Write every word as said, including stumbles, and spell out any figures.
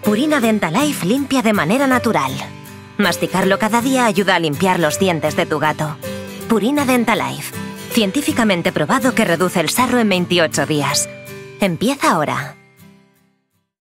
Purina Dentalife limpia de manera natural. Masticarlo cada día ayuda a limpiar los dientes de tu gato. Purina Dentalife. Científicamente probado que reduce el sarro en veintiocho días. Empieza ahora.